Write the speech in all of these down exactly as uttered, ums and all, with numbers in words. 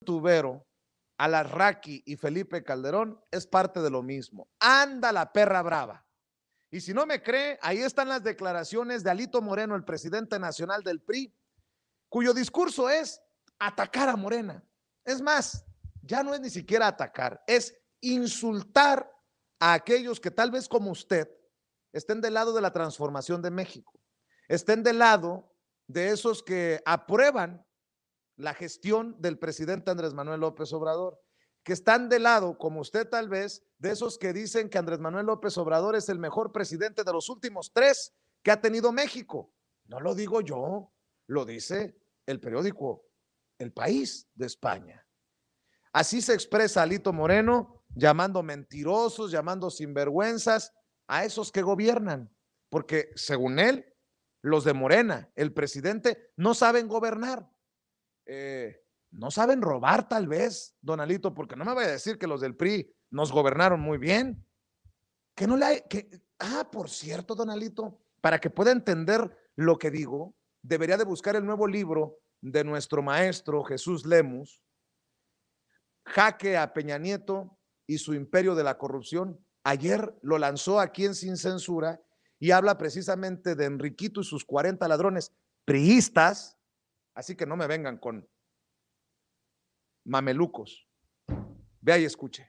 Tubero, Alarraqui y Felipe Calderón es parte de lo mismo. Anda la perra brava. Y si no me cree, ahí están las declaraciones de Alito Moreno, el presidente nacional del P R I, cuyo discurso es atacar a Morena. Es más, ya no es ni siquiera atacar, es insultar a aquellos que tal vez como usted estén del lado de la transformación de México, estén del lado de esos que aprueban la gestión del presidente Andrés Manuel López Obrador, que están del lado, como usted tal vez, de esos que dicen que Andrés Manuel López Obrador es el mejor presidente de los últimos tres que ha tenido México. No lo digo yo, lo dice el periódico El País de España. Así se expresa Alito Moreno, llamando mentirosos, llamando sinvergüenzas a esos que gobiernan, porque según él, los de Morena, el presidente, no saben gobernar. Eh, no saben robar tal vez, don Alito, porque no me vaya a decir que los del P R I nos gobernaron muy bien. Que no le hay, que, ah, por cierto, don Alito, para que pueda entender lo que digo, debería de buscar el nuevo libro de nuestro maestro Jesús Lemus, Jaque a Peña Nieto y su imperio de la corrupción. Ayer lo lanzó aquí en Sin Censura y habla precisamente de Enriquito y sus cuarenta ladrones priistas, así que no me vengan con mamelucos. Vea y escuche.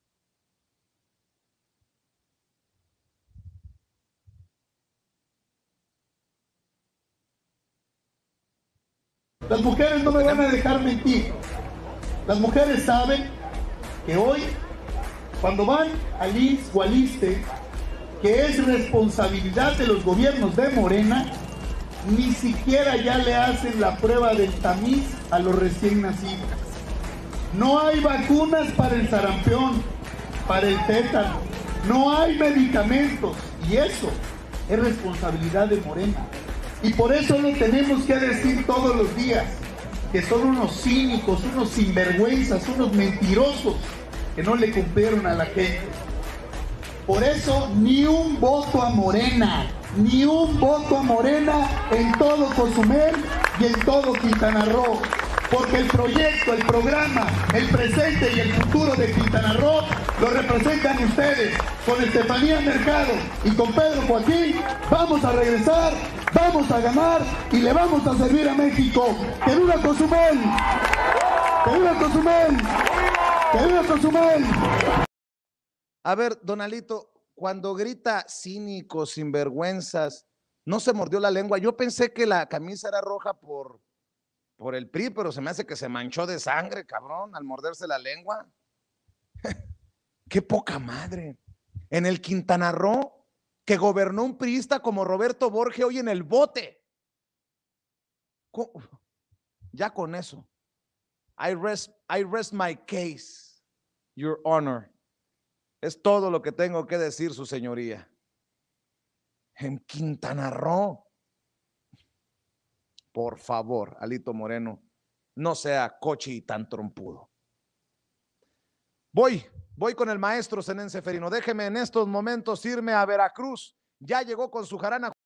Las mujeres no me van a dejar mentir. Las mujeres saben que hoy, cuando van al I M S S o al ISSSTE, que es responsabilidad de los gobiernos de Morena, ni siquiera ya le hacen la prueba del tamiz a los recién nacidos. No hay vacunas para el sarampión, para el tétano, no hay medicamentos, y eso es responsabilidad de Morena. Y por eso lo tenemos que decir todos los días, que son unos cínicos, unos sinvergüenzas, unos mentirosos que no le cumplieron a la gente. Por eso ni un voto a Morena, ni un voto a Morena en todo Cozumel y en todo Quintana Roo. Porque el proyecto, el programa, el presente y el futuro de Quintana Roo lo representan ustedes. Con Estefanía Mercado y con Pedro Joaquín vamos a regresar, vamos a ganar y le vamos a servir a México. ¡Que viva Cozumel! ¡Que viva Cozumel! ¡Que viva Cozumel! A ver, don Alito, cuando grita cínicos, sinvergüenzas, no se mordió la lengua. Yo pensé que la camisa era roja por, por el P R I, pero se me hace que se manchó de sangre, cabrón, al morderse la lengua. ¡Qué poca madre! En el Quintana Roo, que gobernó un priista como Roberto Borge hoy en el bote. Ya con eso. I rest, I rest my case, Your Honor. Es todo lo que tengo que decir, su señoría. En Quintana Roo. Por favor, Alito Moreno, no sea cochi y tan trompudo. Voy, voy con el maestro Zenén Ceferino. Déjeme en estos momentos irme a Veracruz. Ya llegó con su jarana